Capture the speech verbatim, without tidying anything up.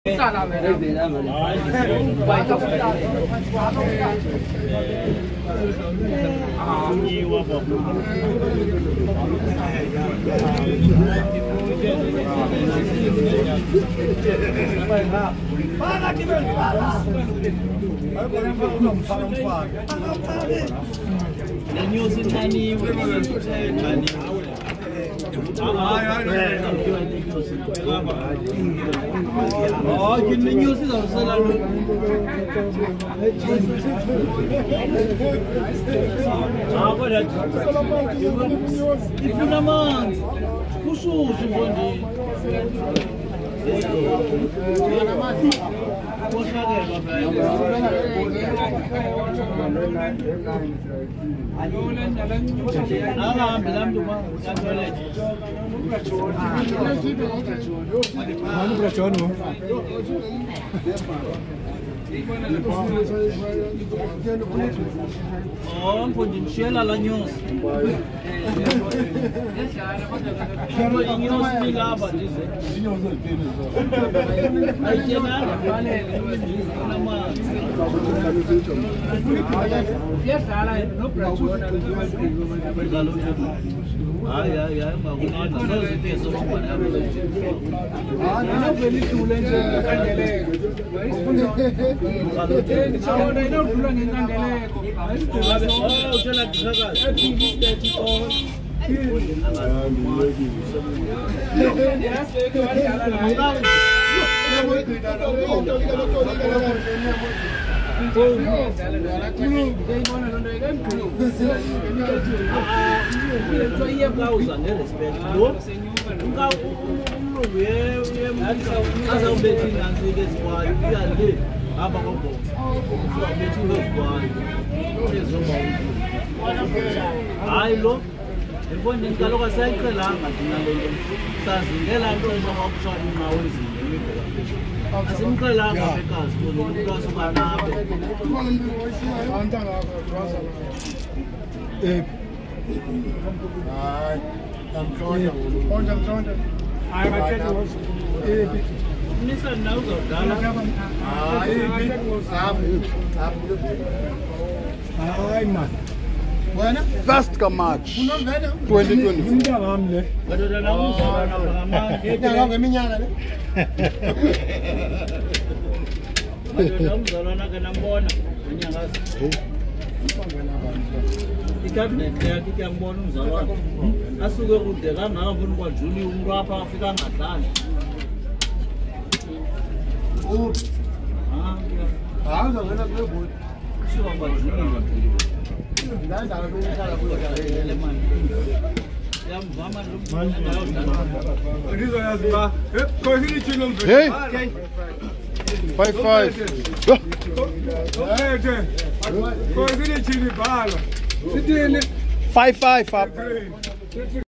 Oh, que niños se dan sola. Ah, olha. E finalmente, puxo o bonde. Poxa, ah, me lembro do mar, Mano pra tchau, não. Oh, pode encher lá lanhos. Lanhos me lava, diz. Aí que nada, vale. Ai, ai, ai, mas o nome não se tem só uma palavra. Ah, não, feliz tu lente candele. Não, não, não, não candele. Oh, já na casa. Aylo, evon ngalo ka sayiqelanga thina lento. Sazingela into njengokusho inqawezi. Asimqelanga ekazi ngomuntu kasukanabe. Eh. Hayi, namhlonja. Onja mhlonja. Hayi bathethe was. Eh. Nisa nawo uzodala. Hayi, Hayi man. Wena? First ka March twenty twenty. Umntwana wami le. Badoda namuzala ngamanje. Nyaka ngeminyaka le. Badoda umzalwa nake nambona unyakazi. Icabinet yakhe kuyambona umzalwa wakhe. Asuke kude kangaka mbona kwaJuli umuntu apha afika ngadlala. Oh. Ah, Hayi uzongena kule bhodi. kusuka kwaJuli. Ndandala kwenyakala kule mani. Yamvama lo muntu. Ndizoyazi ba. Eh, koyini chino mzwe. Hey. Five five. Hey, koyini chini bala. Sidini. Five five up.